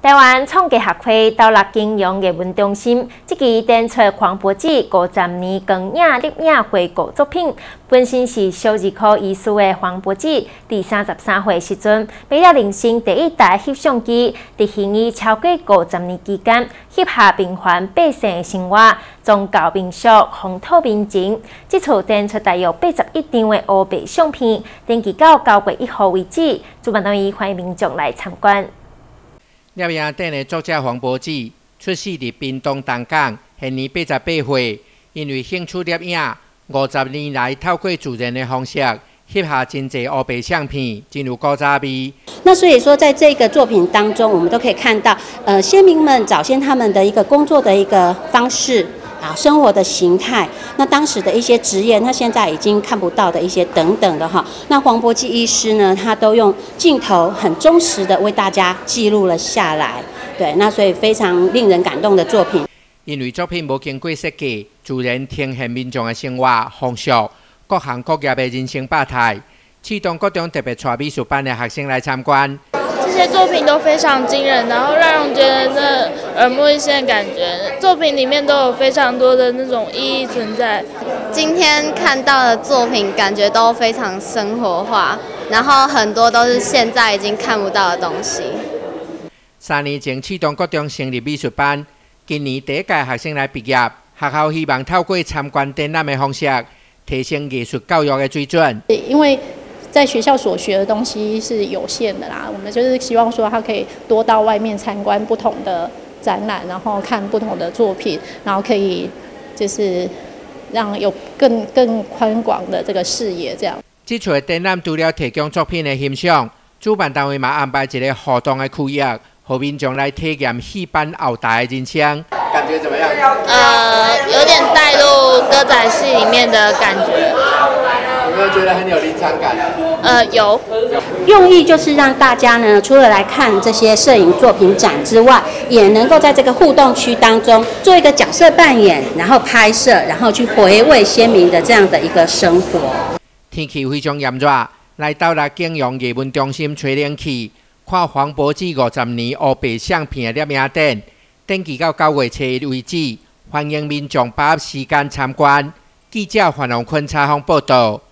台湾创价学会斗六金融艺文中心即期展出黄柏子50年光影摄影回顾作品，本身是小儿科医师的黄柏子，第33岁时阵买了人生第一台翕相机，伫行医超过50年期间，翕下平凡百姓的生活，宗教民俗、风土民情。这次展出大约81张的黑白相片，展期到9月1号为止。主办单位欢迎民众来参观。 摄影展的作者黄柏子出世伫屏东东港，现年88岁。因为兴趣摄影，50年来透过自然的方式翕下真侪黑白相片，真有古早味。 那所以说，在这个作品当中，我们都可以看到，先民们早先他们的一个工作的一个方式。 啊，生活的形态，那当时的一些职业，那现在已经看不到的一些等等的哈。那黄柏子医师呢，他都用镜头很忠实的为大家记录了下来。对，那所以非常令人感动的作品。 因为作品无经过设计，自然呈现民众的生活风俗、各行各业的人生百态，启动各种特别带美术班的学生来参观。 这些作品都非常惊人，然后让人觉得那耳目一新的感觉。作品里面都有非常多的那种意义存在。 今天看到的作品，感觉都非常生活化，然后很多都是现在已经看不到的东西。 3年前启动各种成立美术班，今年第一届学生来毕业，学校希望透过参观展览的方式，提升艺术教育的水准。 因为 在学校所学的东西是有限的啦，我们就是希望说他可以多到外面参观不同的展览，然后看不同的作品，然后可以就是让有更宽广的这个视野这样。 这次的展览除了提供作品的欣赏，主办单位嘛安排一个互动的区域，让民众来体验戏班后台的人生。感觉怎么样？ 有点带入歌仔戏里面的感觉。 有没有觉得很有临场感？ 有。 用意就是让大家呢，除了来看这些摄影作品展之外，也能够在这个互动区当中做一个角色扮演，然后拍摄，然后去回味先民的这样的一个生活。 天气非常炎热，来到了景荣艺文中心吹冷气，看黄柏子50年黑白相片的摄影展，展期到9月7日为止，欢迎民众把握时间参观。记者范荣坤采访报道。